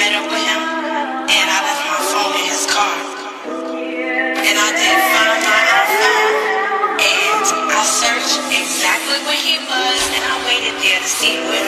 met up with him, and I left my phone in his car. And I did find my iPhone, and I searched exactly where he was, and I waited there to see where